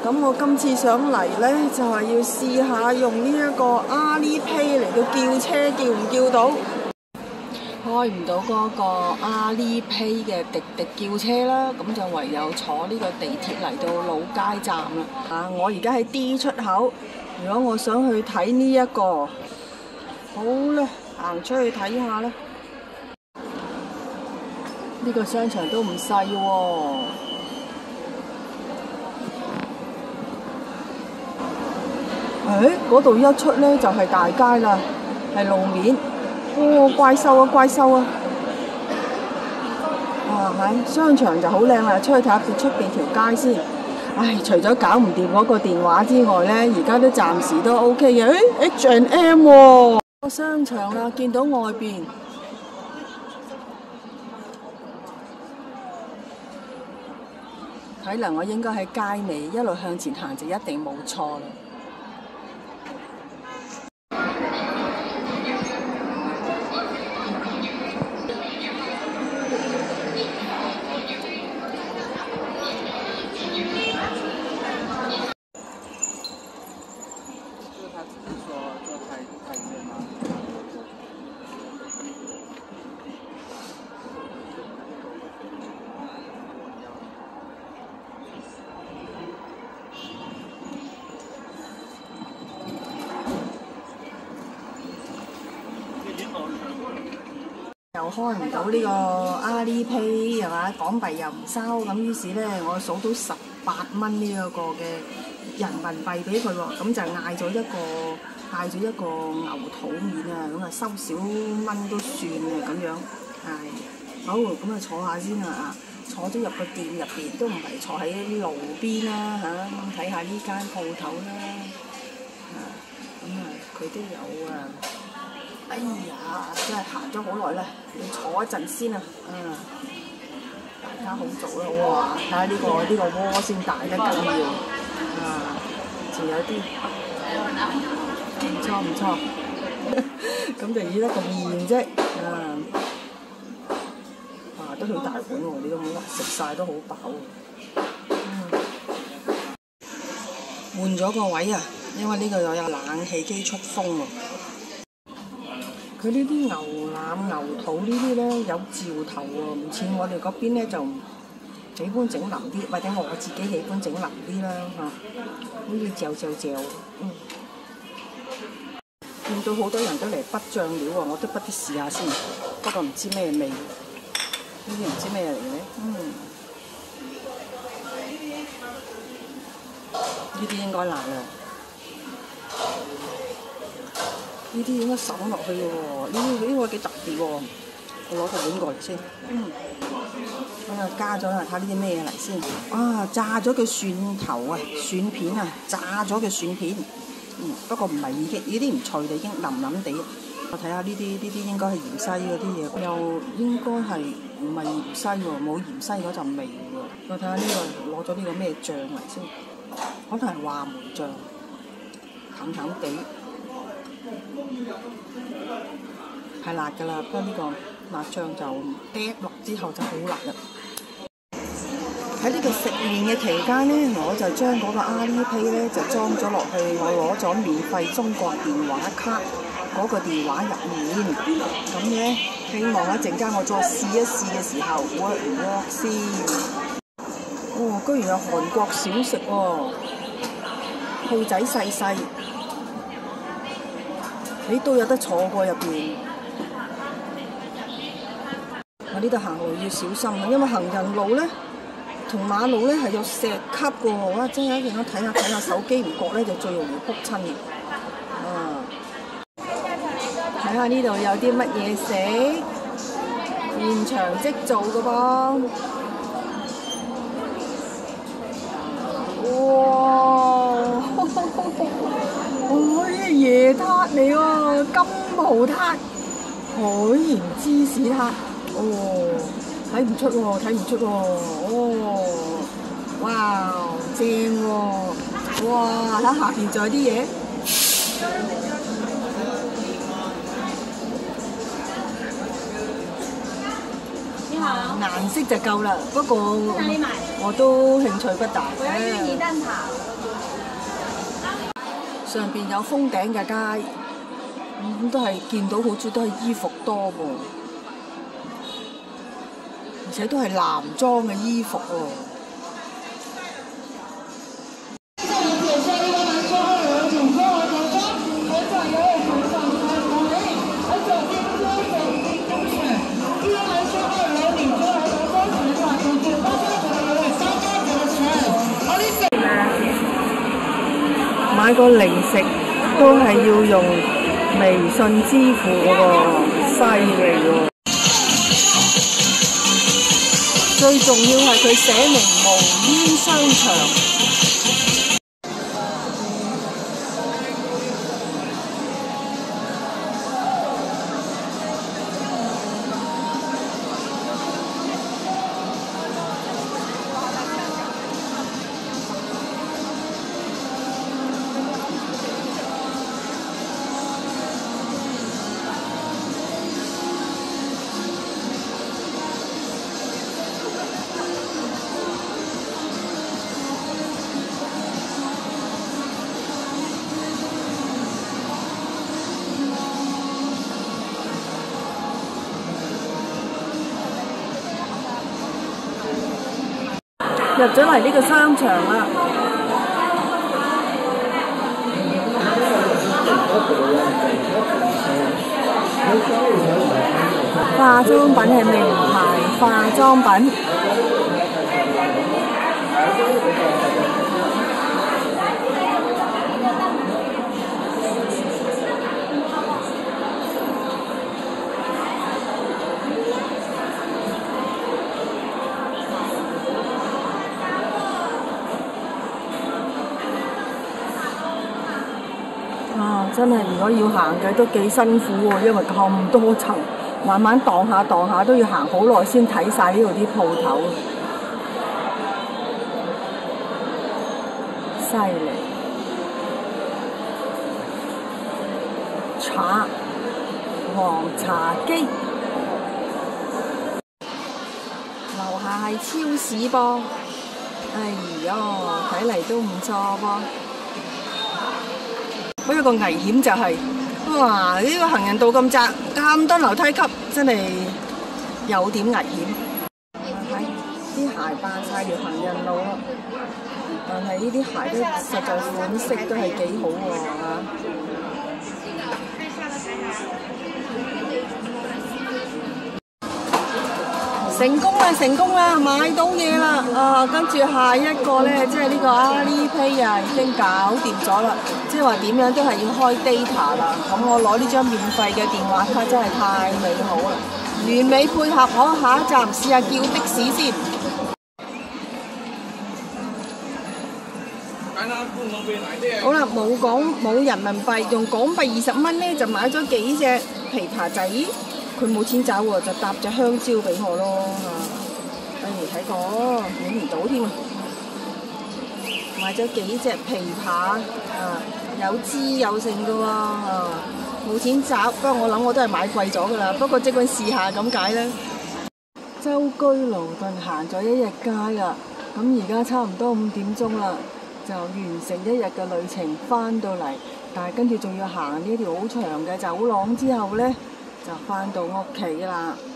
咁我今次上嚟呢，就係要試下用呢一個 Alipay 嚟到叫車，叫唔叫到？開唔到嗰個 Alipay 嘅滴滴叫車啦，咁就唯有坐呢個地鐵嚟到老街站啦。我而家喺 D 出口，如果我想去睇呢一個，好啦，行出去睇下啦。呢個商場都唔細喎。嗰度一出呢，就係大街啦，係路面。哦，怪獸啊，怪獸啊！商場就好靚啦，出去睇下出邊條街先。唉，除咗搞唔掂嗰個電話之外呢，而家都暫時都 OK 嘅。H&M 喎，個商場啦，見到外邊。睇嚟我應該喺街尾一路向前行就一定冇錯啦。又開唔到呢個 Alipay 係嘛？港幣又唔收，咁於是咧我數到18蚊呢一個嘅人民幣俾佢喎，咁就嗌咗一個牛肚麵啊，咁啊收少蚊都算啊咁樣，係好咁啊坐下先啊，坐咗入個店入邊都唔係坐喺路邊啦嚇，睇下呢間鋪頭啦，咁啊佢都有啊。哎呀，真係行咗好耐啦，要坐一陣先啊！大家好早啦，哇！睇下呢個鍋先大得緊要，仲有啲唔錯，咁就要一個麵啫，都好大碗喎！呢個碗食晒都好飽換咗個位啊，因為呢個又有冷氣機出風喎。佢呢啲牛腩、牛肚呢啲咧有嚼頭喎，唔似我哋嗰邊咧就喜歡整腍啲，或者我自己喜歡整腍啲啦嚇，好似嚼，見到好多人都嚟筆醬料啊，我都筆啲試下先，不過唔知咩味，呢啲唔知咩嚟嘅，呢啲應該辣啦。呢啲應該手落去嘅喎，呢個幾特別喎，我攞個碗過嚟先。咁啊加咗啦，睇下呢啲咩嚟先。炸咗嘅蒜頭啊，蒜片啊，炸咗嘅蒜片。不過唔係已經呢啲唔脆嘅，已經腍腍地。我睇下呢啲應該係芫茜嗰啲嘢，又應該係唔係芫茜喎，冇芫茜嗰陣味喎。我睇下呢個攞咗呢個咩醬嚟先，可能係話梅醬，淡淡地。係辣㗎啦，不過呢個辣醬就滴落之後就好辣啦。喺呢個食麵嘅期間呢，我就將嗰個 Alipay 咧就裝咗落去，我攞咗免費中國電話卡嗰個電話入面。咁咧，希望一陣間我再試一試嘅時候 work 唔 work 先。居然有韓國小食喎，鋪仔細細。你都有得坐過入邊。我呢度行路要小心啊，因為行人路咧同馬路咧係有石級嘅喎，哇！真係一陣間睇下手機唔覺咧，就最容易撲親嘅。睇下呢度有啲乜嘢食，現場即做嘅噃。哇！椰撻嚟喎，金葡撻、海鹽芝士撻，睇唔出喎，哇，正喎，哇，睇下邊仲有啲嘢，你好，顏色就夠啦，不過我都興趣不大。我要芋泥蛋撻。 上邊有封頂嘅街，都係見到好似都係衣服多喎，而且都係男裝嘅衣服喎。買個零食都係要用微信支付喎，犀利喎！最重要係佢寫明無煙商場。入咗嚟呢個商場啦，化妝品係名牌化妝品。真係如果要行嘅都幾辛苦喎，因為咁多層，慢慢蕩下蕩下都要行好耐先睇晒呢度啲鋪頭，犀利！茶，黃茶機，樓下係超市噃，哎呀，睇嚟都唔錯噃。不過個危險就係，哇！呢個行人道咁窄，咁多樓梯級，真係有點危險。睇啲鞋扮晒條行人路咯，但係呢啲鞋都實在款式都係幾好喎嚇。成功啦！成功啦！買到嘢啦！跟住下一個咧，即係呢個 Alipay 啊，已經搞掂咗啦。即係話點樣都係要開 data 啦。咁我攞呢張免費嘅電話卡真係太美好啦！完美配合，好，下一站試下叫的士先。好啦，冇人民幣，用港幣20蚊咧就買咗幾隻琵琶仔。佢冇錢找喎，就搭隻香蕉俾我咯嚇。睇過，影唔到添啊！買咗幾隻琵琶有枝有剩嘅喎冇錢找，不過我諗我都係買貴咗㗎啦。不過即管試下咁解啦。舟車勞頓行咗一日街啦，咁而家差唔多5點鐘啦，就完成一日嘅旅程翻到嚟，但係跟住仲要行呢條好長嘅走廊之後咧。就返到屋企啦〜